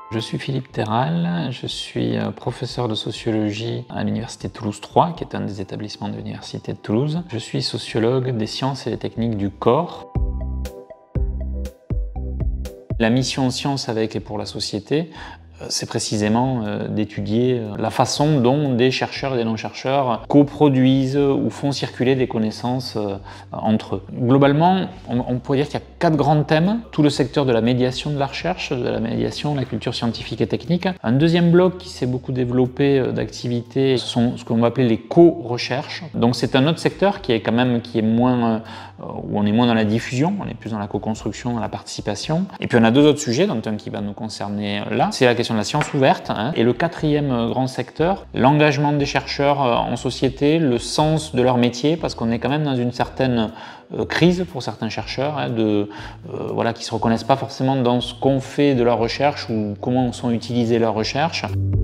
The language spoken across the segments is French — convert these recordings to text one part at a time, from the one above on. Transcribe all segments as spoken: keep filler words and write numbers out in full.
Je suis Philippe Terral, je suis professeur de sociologie à l'Université de Toulouse trois, qui est un des établissements de l'Université de Toulouse. Je suis sociologue des sciences et des techniques du corps. La mission Science avec et pour la société, c'est précisément d'étudier la façon dont des chercheurs et des non-chercheurs coproduisent ou font circuler des connaissances entre eux. Globalement, on pourrait dire qu'il y a quatre grands thèmes. Tout le secteur de la médiation de la recherche, de la médiation, la culture scientifique et technique. Un deuxième bloc qui s'est beaucoup développé d'activités, ce sont ce qu'on va appeler les co-recherches. Donc c'est un autre secteur qui est quand même qui est moins, où on est moins dans la diffusion, on est plus dans la co-construction, dans la participation. Et puis on a deux autres sujets, dont un qui va nous concerner là, c'est la question de la science ouverte, hein. Et le quatrième grand secteur, l'engagement des chercheurs en société, le sens de leur métier, parce qu'on est quand même dans une certaine euh, crise pour certains chercheurs, hein, de, euh, voilà, qui ne se reconnaissent pas forcément dans ce qu'on fait de leur recherche ou comment sont utilisées leurs recherches.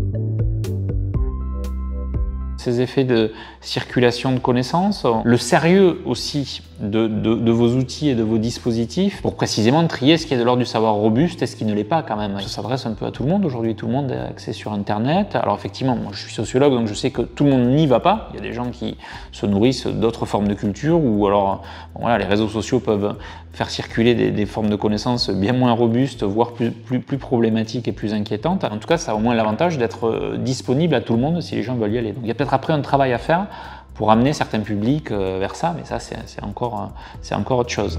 Ces effets de circulation de connaissances, le sérieux aussi de, de, de vos outils et de vos dispositifs pour précisément trier ce qui est de l'ordre du savoir robuste et ce qui ne l'est pas quand même. Ça s'adresse un peu à tout le monde aujourd'hui, tout le monde a accès sur Internet. Alors effectivement, moi je suis sociologue donc je sais que tout le monde n'y va pas. Il y a des gens qui se nourrissent d'autres formes de culture ou alors bon, voilà, les réseaux sociaux peuvent faire circuler des, des formes de connaissances bien moins robustes, voire plus, plus, plus problématiques et plus inquiétantes. En tout cas, ça a au moins l'avantage d'être disponible à tout le monde si les gens veulent y aller. Donc il y a peut-être après un travail à faire pour amener certains publics vers ça, mais ça c'est encore, c'est encore autre chose.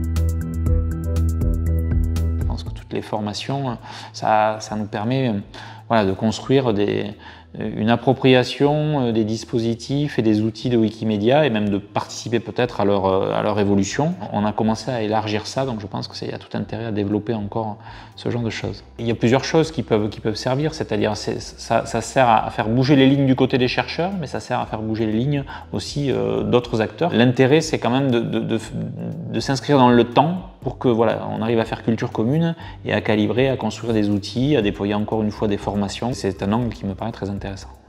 Je pense que toutes les formations, ça, ça nous permet voilà, de construire des, une appropriation des dispositifs et des outils de Wikimedia et même de participer peut-être à leur, à leur évolution. On a commencé à élargir ça, donc je pense qu'il y a tout intérêt à développer encore ce genre de choses. Il y a plusieurs choses qui peuvent, qui peuvent servir, c'est-à-dire ça, ça sert à faire bouger les lignes du côté des chercheurs, mais ça sert à faire bouger les lignes aussi euh, d'autres acteurs. L'intérêt, c'est quand même de, de, de, de s'inscrire dans le temps pour que voilà, on arrive à faire culture commune et à calibrer, à construire des outils, à déployer encore une fois des formations. C'est un angle qui me paraît très intéressant.